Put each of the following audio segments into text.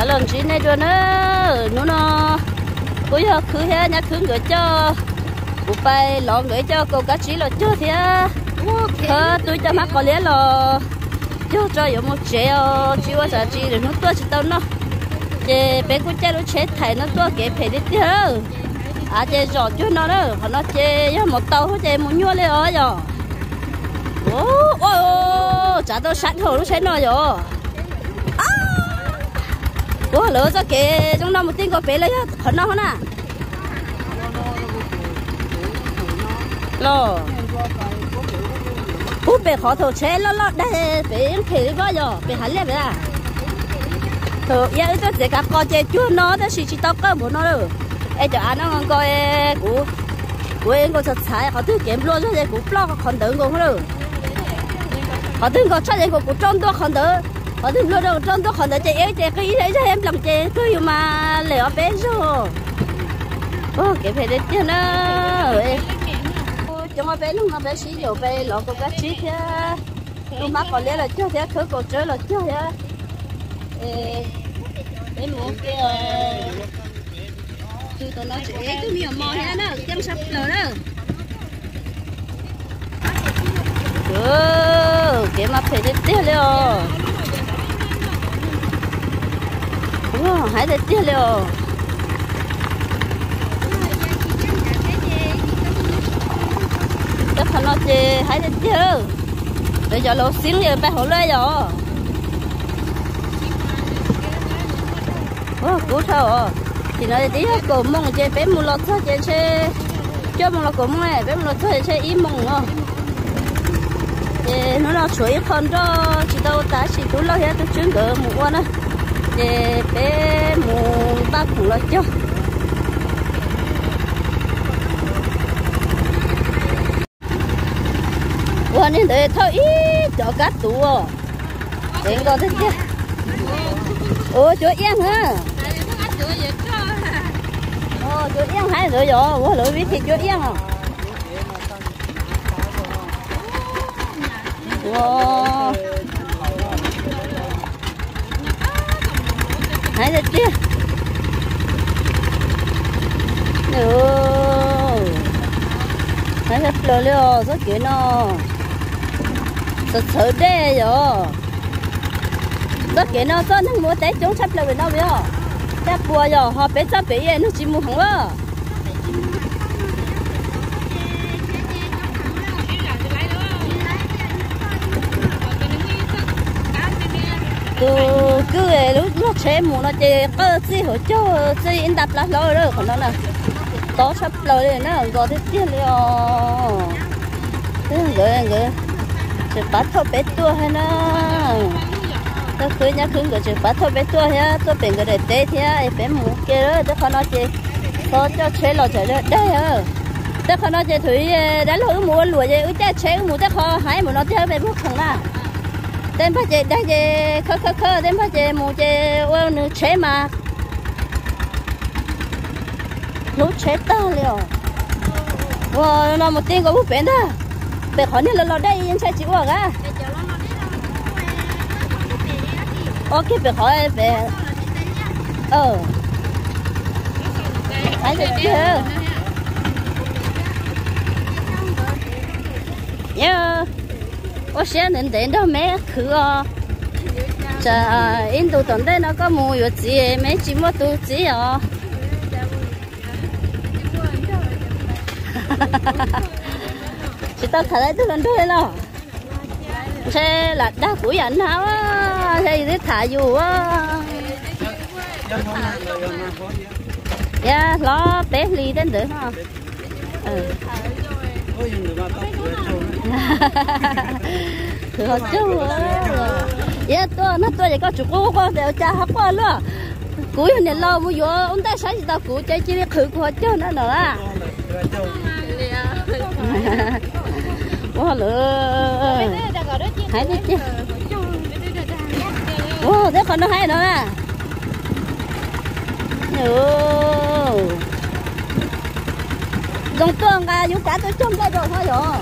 ta lần chỉ này rồi nó bây giờ cứ thế nhá cứ gửi cho cụ bay lọ gửi cho cô cá chỉ là chưa thế tôi cho mắt có lẽ là chưa cho有một chế chỉ có giá trị để nó tua chỉ tao nó chế bé cô chơi nó chế thầy nó tua cái phải đi theo à chế rõ cho nó đó còn nó chế một tàu nó chế một nhua lên rồi ô chả đâu sẵn hồ nó chế nó rồi ủa lỡ cho cái trong năm một tiếng có bé lấy hết nó nè lo bố bé khó thầu chế lo đây bé phải đi bao giờ bé hắn lên bé à thầu giờ tôi sẽ gặp con chơi chúa nó đó chỉ tao có muốn nó rồi em cho anh nó ngon coi của em có thật sai họ thứ kiếm luôn cho của blog còn đỡ ngon rồi họ thứ có cho em của trong đó còn đỡ họ thứ luôn đâu trong đó còn đỡ chơi em chơi cái đấy cho em làm chơi cứ mà lẻ bé rồi ô cái phải đến chưa nữa cho mà bé lúc mà bé xí nhiều bé lọ có cái chí thế lúc mà còn lẽ là chưa thế cứ còn chơi là chưa thế bé muốn cái tôi tao nói chị cứ nhiều mò thế đó chăm sóc rồi đó cái mà phải đến tiếc rồi hãy đến tiếc rồi chắc nó chơi hãy đến tiếc bây giờ lột xính rồi bé hổ lên rồi cú thầu thì nói tí cổ mông chơi bé mua lót thôi chơi cho mông là cổ mông này bé mua lót thôi chơi ít mông rồi nó là chuối con đó chỉ đâu ta chỉ tú lo hết tôi chuyên cỡ một con á bé mua ba củ là cho quan nên để thôi ít cho cá tủ để con thế chứ chuối yên hả chuối yên hay rồi quá lỗi biết thì chuối yên à wow hay rồi chứ hay thật rồi rất kiểu nó thật sự đê rồi rất kiểu nó có những mua té chống sắp lại nó biết không chắc bùa rồi họ bé sắp bé nó chỉ mua không á cứ lúc nó chế mua nó chơi có gì hỗ trợ gì in đập là lâu rồi còn nó là to sắp lời nó gọi thế tiền rồi người chỉ bắt thôi bé tua hay nó tôi khơi nhá khơi người chỉ bắt thôi bé tua nhá tôi bên người để té thế bé mua kia đó tôi không nói gì tôi cho chế lò chế đây tôi không nói gì thủy đã lỗi mua lùa gì ước chế mua tôi không hái mua nó chơi bé mua thằng nào đem phải chơi đây chơi khơ đem phải chơi mua chơi ô nữ chế mà lúa chế to liền wow nó một tiếng có bút bén đó bé khỏi nên là đây em sai chịu à ok bé khỏi bé ai được chưa nhớ có xe nên đến đâu mấy thứ chả in đồ tuần đây nó có mua gì mấy chỉ mua đồ gì à chị ta thả lại tôi lần thôi lo xe là đá của anh hả xe gì thả dù á dạ lo bé ly đến được không thừa chứ dạ tôi nó tôi có chụp cô đều cha học qua luôn cuối này lo mua vô ông ta sáng gì tao cụ chơi chỉ khử qua chứ nữa nữa quá lửa hay đấy chứ wow thế còn nó hay nữa à dòng tuồng à dù cả tôi trông ra rồi thôi rồi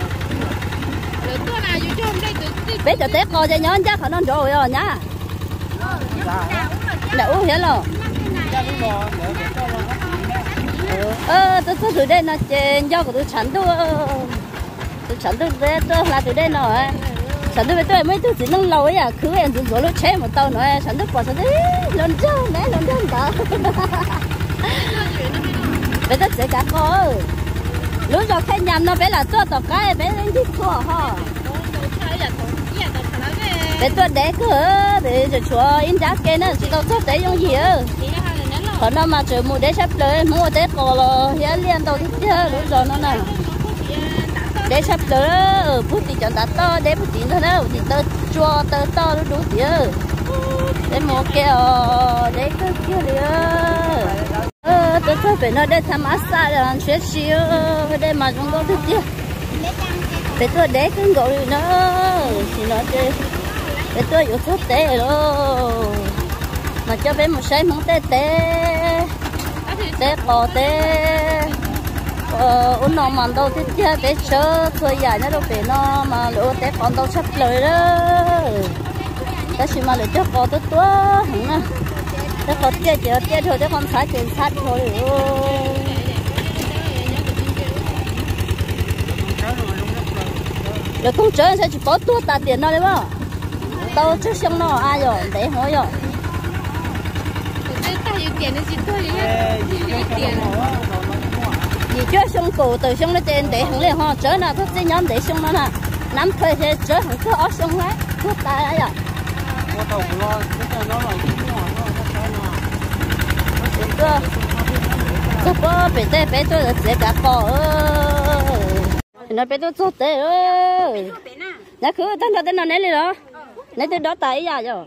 bé cho tết coi cho nhớ chắc nó rồi nhá đã uống hết rồi tôi từ đây nó trên do của tôi chắn tôi về tôi là từ đây rồi chắn tôi về tôi mấy tôi chỉ nâng lâu ấy à cứ em rồi lúc chế một tàu nữa chắn tôi bỏ chắn tôi lần trước đó bây giờ sẽ cả cô lúc rồi khai nhầm nó bé là cho tao cái bé lên đi thua ha bé tôi để cửa để cho chúa in giá kia nữa chỉ tao cho để用gì ơ còn nó mà chờ mua để sắp tới mua để cổ là hiện liền tao thích chơi lúc rồi nó nè để sắp tới bút thì chọn to để bút thì thôi đâu thì tao chua tao to nó đủ tiền để mua kia để cái kia đi tôi phải về nó để tham massage là chuyện xíu để mà chúng tôi thích chứ để tôi để cái gỗ nó thì nó để tôi yêu thích té rồi mà cho bé một say muốn té cò té uống nó mà đâu thích chứ bé chơi thôi dài nó đâu phải nó mà lỡ té còn đâu sắp lời đó ta chỉ mà lỡ cho cò tôi tua hả thế còn chơi thôi thế con sát thôi rồi không chơi sẽ chỉ có tua ta tiền nó đấy mà tao trước xong nó ai rồi để hỏi rồi gì chơi xong cổ từ xong nó trên để hẳn liền ho chơi nào thích nhóm để xong nó nè nắm thuê thế chơi hẳn cứ ở xong hết thuốc tay ấy à tôi có bé tôi là sẽ cả cò nó bé tôi tốt thế ơi nó cứ tên nó nấy rồi nấy từ đó tay ra rồi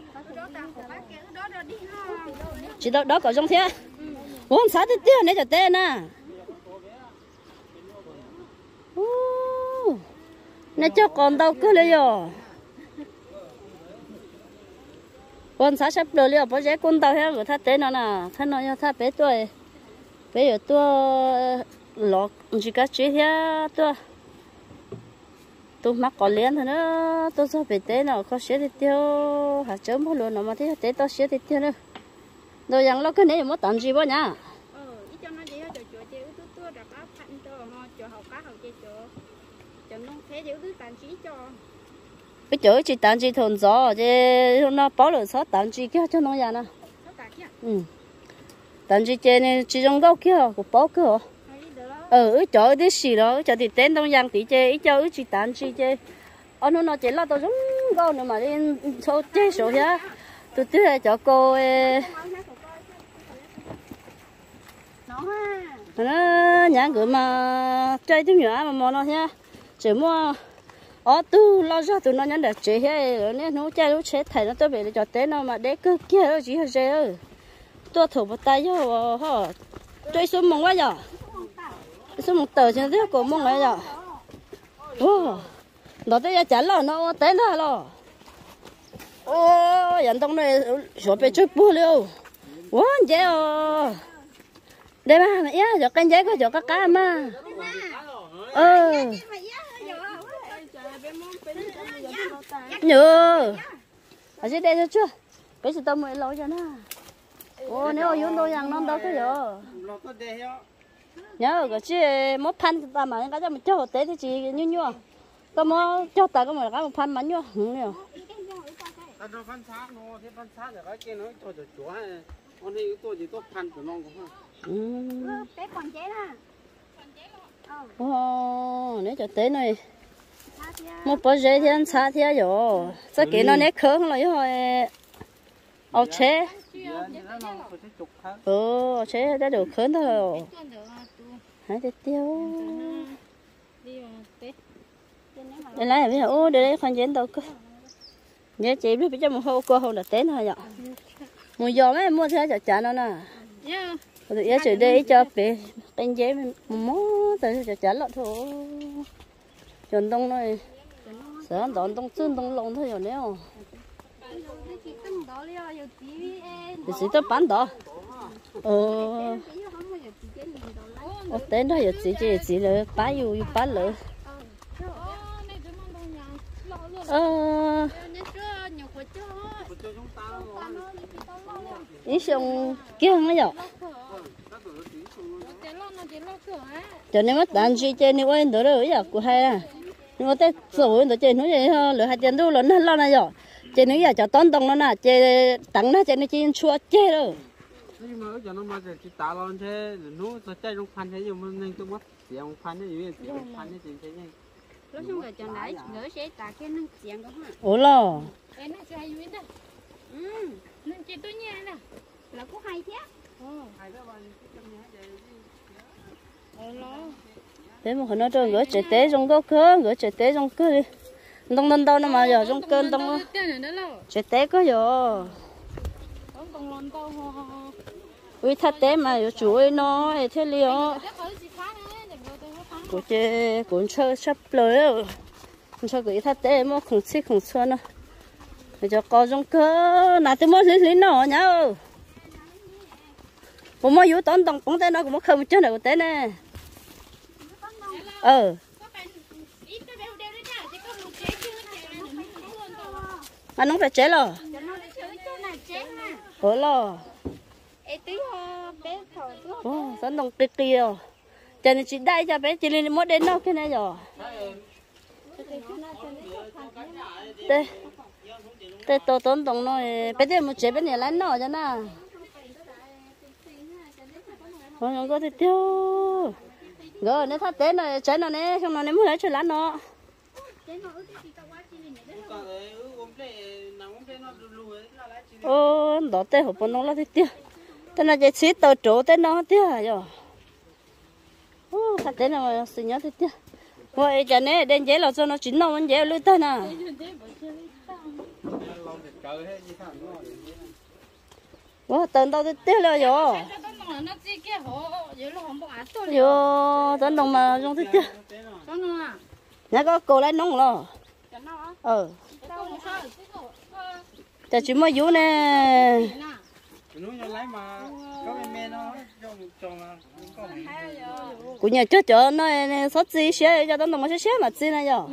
chỉ đó có trong thế uống sát thì tiêu nấy cho tên nè nấy cho còn đâu cứ lấy rồi con xã sắp được liệu bây giờ con tàu hết rồi thắt tên nó nè thắt nó cho thắt bé tuổi bây giờ tôi lọt chỉ có chỉ hết tôi mắc có liền thôi nữa tôi sao bé tên nó có xé thịt tiêu hạt chấm bao luôn nó mà thế tế tôi xé thịt tiêu nữa rồi rằng nó cái này mất tận gì bao nhá bây giờ chỉ tận gì thôn gió chứ nó bảo là sáu tận gì kia cho nó nhà nè tận gì trên chỉ trong đâu kia của bảo kia chỗ đi xì đó chỗ thì tên đông giang tí chơi chỗ chỉ tận gì chơi nó chỉ là tôi giống câu nữa mà đi số chơi số nhá tôi tiếc là chỗ cô nó nhà cửa mà chơi tiếng nhỏ mà nó nhá chỉ mua tu lo ra tụi nó nhắn được chế hay nên nó chơi nó chế thầy nó tới về cho té nó mà để cứ kia nó chỉ hơi dễ tôi thử một tay cho họ chơi xuống mông quá giờ xuống một tờ trên dưới cổ mông này giờ nó tới chả lo nó té nó lo nhận tông này số bị chút bù liêu quá dễ đây mà mẹ cho canh giấy có cho các cá mà nhớ ở dưới đây chưa cái gì tao mới lâu cho nó nếu ở dưới đâu rằng nó đâu có rồi nhớ cái chứ một pan ta mà cái cho mình cho tế thì chỉ như nhau tao mới cho ta cái một pan mà nhau nhiều ta nó pan sát nó thế pan sát rồi cái kia nó cho chúa con này tôi chỉ tốt pan của nó cũng bé còn chế nè nếu cho tế này một bữa rễ thì ăn xa thì rồi sao kỹ nó nét khớn rồi rồi ao chế chế đã được khớn thôi rồi hãy để tiêu để lại bây giờ để đây khoan chén đâu cơ nhớ chị biết cho một hôm qua hôm là tết thôi vậy mua giò mấy mua theo cho chả nó nè tụi nhớ chị đây cho bé bên giấy mó tới cho chả lợn thôi chọn đông này sợ đón đông xương đông lông thôi rồi nếu thì chỉ tới bán đó tên đó giờ chỉ là bán yêu bán lợ ý xong kia nó dọc cho nên mất đàn chi chơi nếu anh đó rồi giờ của hai à nhưng mà tết rồi đó chơi nó vậy thôi lửa hai tiền đu lớn hơn lo này rồi chơi nếu giờ cho tón tông nó nè chơi tặng nó chơi nó chơi chua chơi rồi nhưng mà giờ nó mà chỉ tạo lên thế nó chơi trong phan thế nhưng mà nên tôi mất tiền phan thế gì tiền phan thế gì thế nhỉ lúc xong rồi chọn lại ngỡ sẽ tạ cái nâng tiền đó ha ủa lo em nó chơi vui đó nâng chơi tôi nha nè là có hay thế hay đó bạn thế mà nó cho gỡ chạy té trong đó cơ gỡ chạy té trong cơ đi đông đông đâu nó mà giờ trong cơn đông chạy té có giờ ui thắt té mà giờ chủ ấy nó thế liều của chơi cũng chơi sắp lời cho cái thắt té mà không xích không xuân nữa bây giờ có trong cơ nào tôi mới lý nó nhá cũng mới vô tón tông cũng té nó cũng không chơi nào té nè anh nó phải chế rồi ủa lo tón tông tê tê rồi cho nên chị đây cho bé chị lên mất đến đâu cái này rồi đây đây tôi tón tông nó bé đây một chế bé này lấy nó cho na không có thì tiêu rồi nếu thắt té này trái nó nè xong nó ném hết cho lá nó ô đó té hộp nó là thì tiêu thế là cái xí tàu chỗ té nó tiêu rồi ô thắt té nào xin nhớ thì tiêu vậy cho nên đến chế là cho nó chín nó vẫn dễ lưỡi tay nè ô tận tao thì tiêu rồi yo tao nông mà trong thế chứ nhà có cô lấy nông lo chả chỉ mới vú nè của nhà trước chỗ nó sót gì xé cho tao nông mà xé mà gì này rồi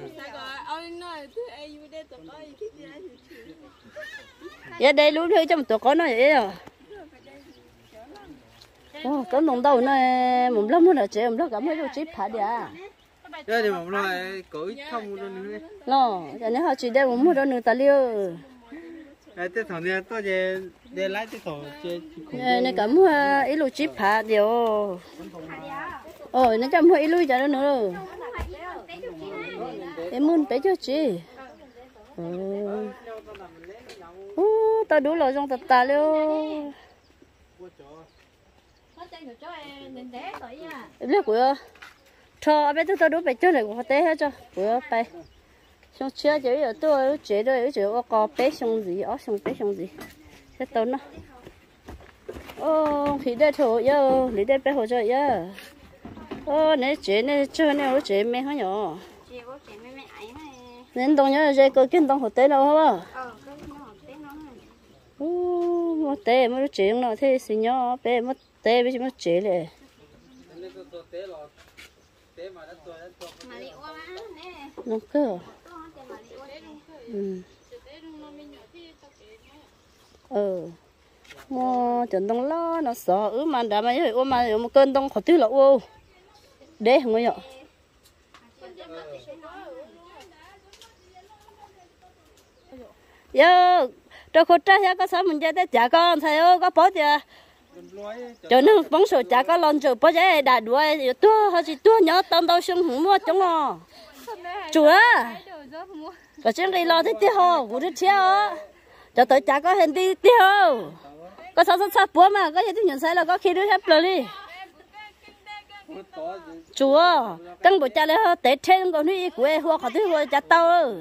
giờ đây lúc thôi cho một tổ con nó vậy rồi có nông đâu này một lắm nữa chị một lắm cảm thấy chip phá đi à đây thì một loại cối không đâu nữa lo cho nên họ chỉ đem một mua đâu nữa ta liêu cái thằng này tôi để lái cái thằng chơi này cảm thấy ít lúc chip phá điều nó cảm thấy ít lúc cho nó nữa em muốn bé cho chị tao đủ rồi trong ta liêu em biết của cho bé tôi đủ bé cho này của té hết cho của bé xong chưa chỉ ở tôi chế đây chỉ có bé xong gì ở xong bé xong gì sẽ tốn nó thì đây thôi giờ thì đây bé hồ cho giờ này chế này chơi này chế mẹ hả nhỏ nên đồng nhớ chơi có kiến đồng hồ té đâu hả mất té mất chế nó thế xí nhỏ bé mất té bây giờ mất chếเลยnó cơ mà chuẩn đông lo nó sợ mà đã mà ôm mà một cơn đông khó tiêu là ô để không có giờ cho khổ trái có sao mình chơi chả con thầy ơi có bó chưa cho nên bóng sổ chả có lon rồi bó trái đã đuổi tua họ chỉ tua nhỏ tông đâu xong không mua chống nó chúa và trên đây lo thế tiêu hồ của đứa chéo cho tới chả có hình đi tiêu có sao sao bố mà có gì tôi nhận sai là có khi đứa hấp rồi đi chúa căng bộ cha lấy hơi tết trên còn đi quê hoa khỏi thứ hoa cha tao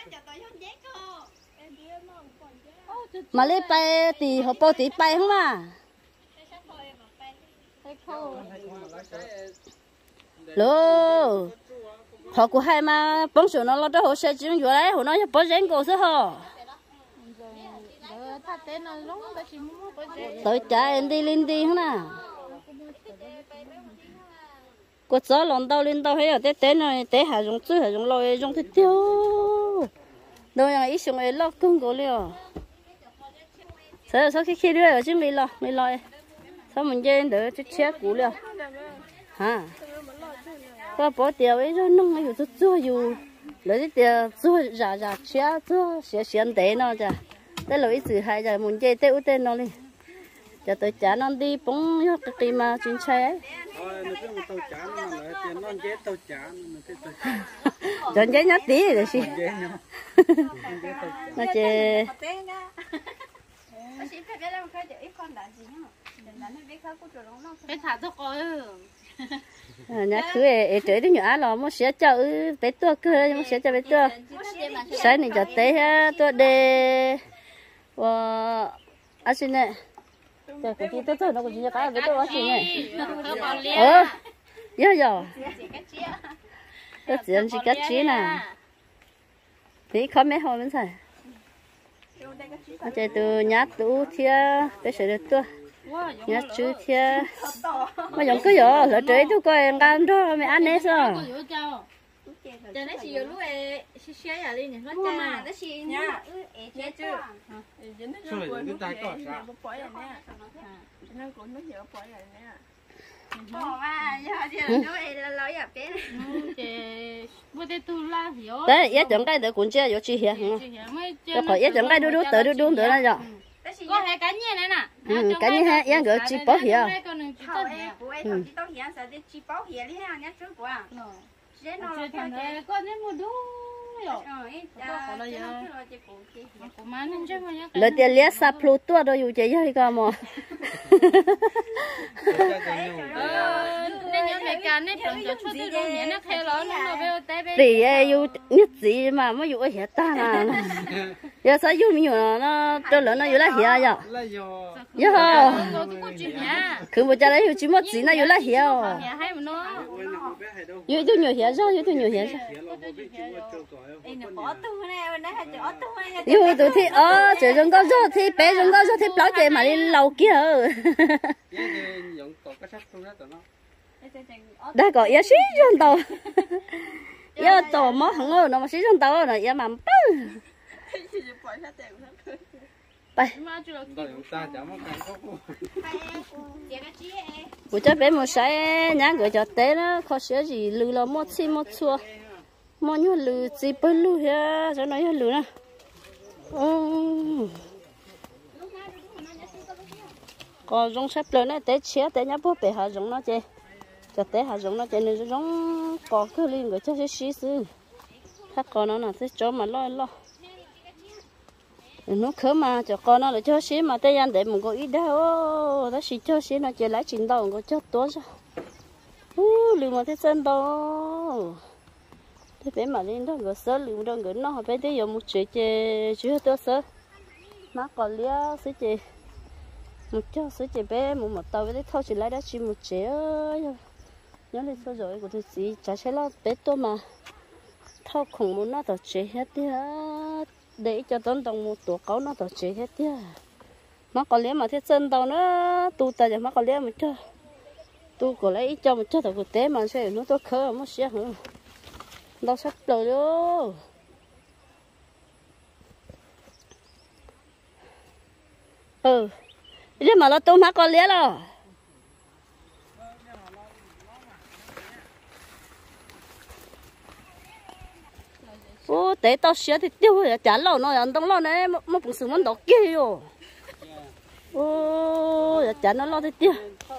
mà lấy bay thì họ bao tí bay không à lô họ của hai mà bóng sổ nó lo cho họ sẽ chứng rồi đấy họ nói cho bó rén cổ sao họ tới cha em đi lên đi không nào có gió lon đâu lên đâu hay ở té này té hà giống chứ hà giống lôi giống thế tiêu đâu là ít xong ấy lo cưng cổ liều sau khi đưa ở trên mì lo sau mình chơi đỡ chút chết cũ liền hả có bỏ tiền ấy rồi nông ấy rồi chua dù lấy tiền chua giả chết chua sẽ xiên té nó chả tới lối xử hai giờ mình chơi têu tên nó đi giờ tôi trả nó đi bóng nhóc cái mà chuyên xe ấy chọn giấy nhát tí rồi xí nó chơi cái thả cho coi nhát cứ ấy tới đứa nhỏ là muốn sẽ cho bé tua cơ muốn sẽ cho bé tua sáng này cho tới tua đề và anh xin nè giờ cái gì tôi nó cũng chỉ cho cái bé tua xin nè giờ tôi chỉ ăn chỉ cắt chí nè thì có mấy hôm mới xài anh chơi từ nhát tủ thia bé sẽ được tua nhát chữ thia mà giống cái gì là chơi tôi coi ăn đó mày ăn đấy sao giờ nó chỉ lúc ấy xe à đi nhỉ nó cha nó xì nhá nhá chứ đấy ít chọn cái để cuốn chia vô chi hiền cho khỏi ít chọn cái đu đu nữa là rồi có hai cái như này nè cái như hai yên gửi chi bảo hiền lời tiền liệt sập lụt tua rồi dù chơi hơi cả mà nên nhớ mẹ can nên bằng cho chút đi rồi nhớ nó theo nó về té về vì dù nhất gì mà mới dù ở hiện ta là giờ sao dù nhiều nó cho lớn nó dù là hiện giờ cứ một giờ đấy chỉ một gì nó dù là hiện dù tôi nhiều hiện rồi dù tôi nhiều hiện dù tôi thì chỉ dùng câu rồi thì bé dùng câu rồi thì bảo chị mà đi lâu kia đây có ít xí trong tàu giờ tàu mất không ngờ nó mà xí trong tàu này giờ mà bay buổi tối bé một say nhá gửi cho té nó khó xíu gì lừa lo mót xí mót xua mót nhớ lừa gì bơi lừa ha cho nó nhớ lừa nè còn giống sắp lớn này té chia té nhá bố bé hà giống nó chơi cho té hà giống nó chơi nên giống có cứ liên gửi cho xí xí khác còn nó là sẽ cho mà lo nó khớ mà cho con nó là cho xí mà tay ăn để mình có ít đâu đó xí cho xí nó chơi lấy chín đầu có cho tốt sao lừa mà thế chân đâu thế bé mà lên đó gỡ sớ lừa đó gỡ nó bé tới giờ một chuyện chơi chưa tốt sớ má còn lia xí chơi một cho xí chơi bé một tàu bé thôi chỉ lấy đó chỉ một chế nhớ lên số rồi của tôi xí chả sẽ lo bé tôi mà thao khủng muốn nó tao chế hết đi để cho tốn đồng một tổ cáo nó tao chế hết đi má còn lấy mà thế chân tao nó tu ta giờ má còn lấy mà cho tu còn lấy cho một cho tao của té mà sẽ nó tôi khờ mất xe hả đâu sắp rồi đó để mà nó tu má còn lấy rồi té tao xé thì tiêu rồi chả lâu nó ăn đông lâu này mà bụng sừngมันđỏ kia rồi chả nó lo thì tiêu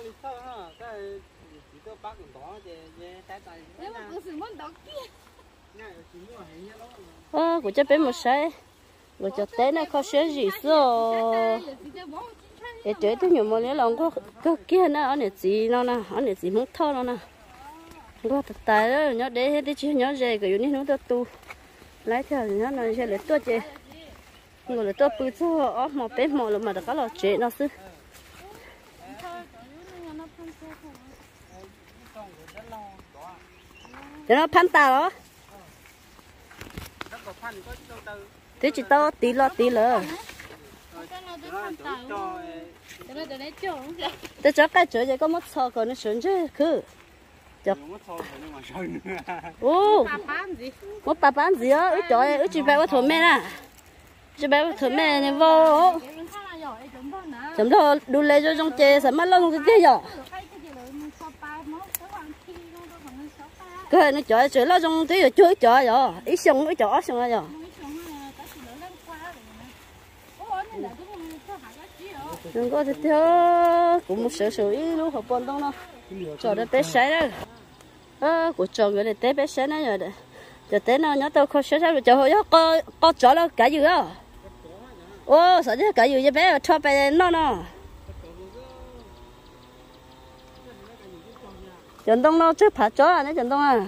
của cho bé một sai của cho té này khó xé gì rồi để chơi tôi nhiều món nữa lòng có kia nó ở này gì nó nè ở này gì muốn thao nó nè có tài đó nhớ để hết đi chứ nhớ về cái này nó tu lấy theo thì nó sẽ lấy tua chơi người lấy tua bự cho mà bé mò mà được cái lò chơi nó xứ để nó phanh tàu đó thế chỉ tao tí lờ tôi cho cái chỗ này có mất sò còn nó sướng chứ cứ một bà bán gì á, trời ơi, chị bé có thổi mẹ nè, chị bé có thổi mẹ này vô, chấm đó đu lên cho trong chè sẽ mất lâu cái kia rồi cái nó chọi chọi lo trong tí rồi chuối chọi rồi ít xong nó chọi xong rồi đừng có theo cũng một sự ý lúc học bọn đông đâu cho nó bé sấy đó của cho người để bé sấy nó rồi đấy giờ té nó nhớ tao không sấy rồi cho họ có chó nó cả gì đó ô sợ chứ cả gì cho bé cho bé nó Trần Đông nó trước phá chó à đấy Trần Đông à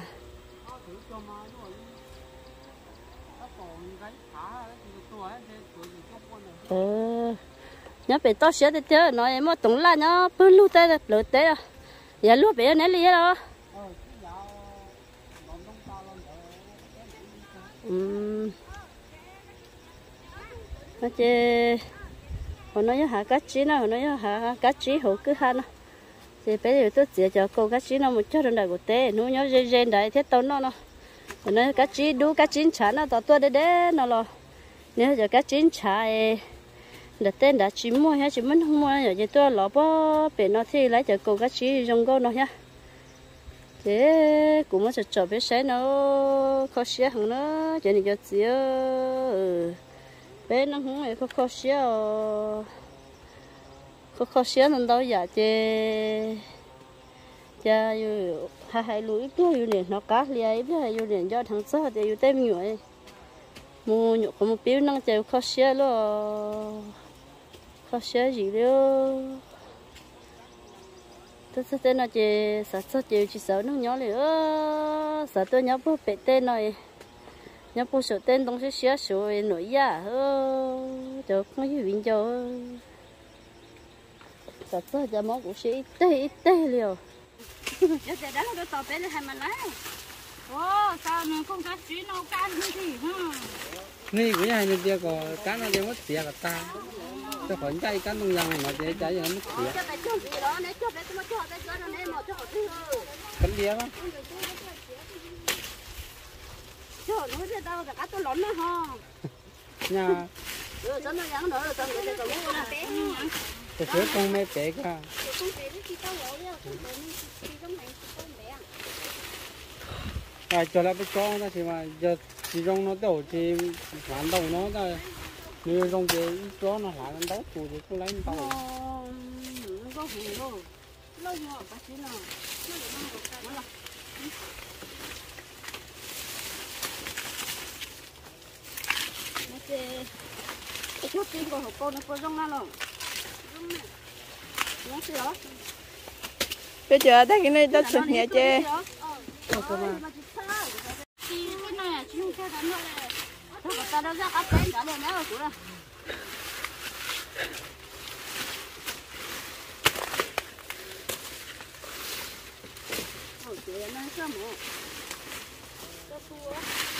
nhớ bị to xíu thì chơi nói em tổng là nhớ bưng lú tê lú tê à giờ lú bị nén lì đó nó chơi hồi nói hả cá chí nó hồi nói hả cá chí hồ cứ ha nó thì bây giờ tôi chỉ cho cô cá chí nó một chút đơn đại của tê nó nhớ dây đại thế tao nó hồi nói cá chí đu cá chín chả nó tao tôi để nó lo nếu giờ cá chín chả đặt tên đã chỉ mua hay chỉ muốn không mua rồi tôi lọ bó để nó thì lấy cho cô cá chí trong câu nó nhá thế cũng mới cho biết sẽ nó khó xé hơn nó cho nên cho chị bé nó không phải khó xé khó xé nên đâu giờ chơi cha yêu hai lúa ít lúa yêu liền nó cá lia ít lúa yêu liền do thằng sáu thì yêu tem nhựa mua nhựa có một biếu nó chơi khó xé luôn khó xé gì luôn tôi sẽ tên nó chơi sợ chơi chỉ sợ nó nhỏ liền sợ tôi nhớ bố bể tên này nhớ bố số tên đông sẽ xé số nổi da cho không có gì cho sợ cho món cũng sẽ ít tê liều giờ để đó nó tao bé nó hay mà lấy sao mà không cá chí nó cá như thế hả này cái này mình có cá nó đem mất tiền cả ta cho khỏi chạy cá nông dân mà để chạy nó mất tiền cho bé cho gì đó nếu cho bé tôi cho bé cho nó nên mà cho họ thứ cắn đĩa đó cho nó sẽ đâu cả tôi lỏng nó ha nha rồi cho nó dán nữa rồi cho người ta còn nó bé cái sữa con mẹ bé cả cho nó biết cho nó thì mà giờ chỉ trong nó đầu thì hoàn đầu nó thôi nếu trong cái cho nó lại nó đấu thì cứ lấy nó đầu có hủ luôn lâu nhỏ bác sĩ nào cái chút tiền của hộp cô nó có rong nào nó gì đó bây giờ thấy cái này rất sạch nhẹ chê ta đâu ra áp tên đã lên nữa của chị nó sao mà cho tua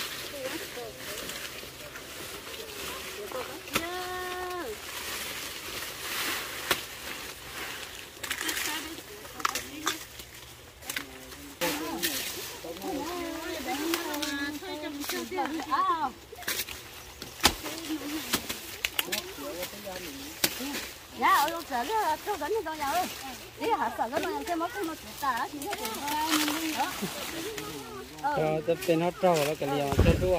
dạ ở đâu sợ cái chỗ gần như đâu nhà ơi đi hả sợ cái này cái mốc cái nó tả chỉ cái cho tập tên nó trâu nó cái liều cho đua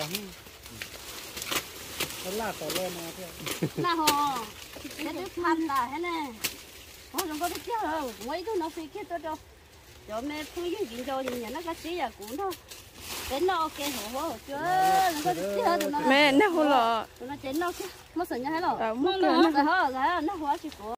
nó là tao lên mà thế na hồ cái đứa tham là thế này không đừng có biết chứ mấy đứa nó phi kia tôi đâu cho mẹ phui cái chuyện cho nhà nó cái gì à cũng thôi đến nó ok hổ chưa đừng có biết chứ mẹ nó hồ lọ nó chén nó chứ mất sợi nhá rồi mất rồi nó hóa chỉ của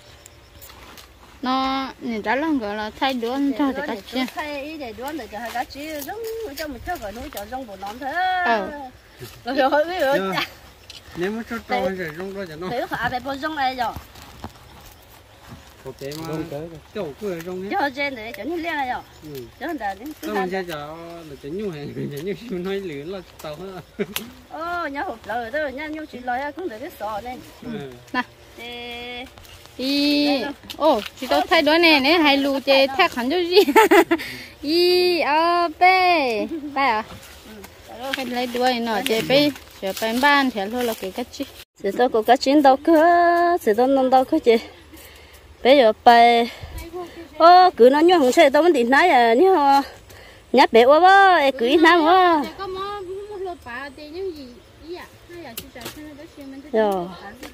nó nhìn ra là gọi là thay đuôn cho thì cá chi thay để đuôn để cho hai cá chi giống cho một chút rồi nuôi cho rong bột nón thế rồi bây giờ nếu mà cho trâu thì rong đó cho nó thế họ phải bột rong này rồi ok mà chỗ cứ rong hết cho trên để cho nó liên này rồi cho nó để nó mình sẽ cho nhu hàng cho nhu nói lửa là tàu hết nhớ hộp lời đó nha nhu chỉ lời cũng để cái sọ này nè chị tôi thay đổi này nè hay lù chè thác hẳn cho gì bé à cái lấy đuôi nó chè bé chè bé ban thì thôi là cái cách chi thì tôi có cái chuyến đâu cơ thì tôi nông đâu cơ chị bây giờ bài cứ nó nhung xe tôi mới đi nói à nhớ nhát bé quá bơ cứ ít năm quá rồi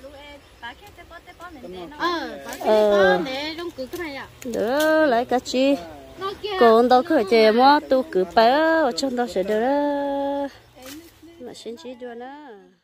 đỡ lấy cái chi còn đâu cứ chơi mà tôi cứ bài ở trong đó sẽ được mà xin chỉ cho nó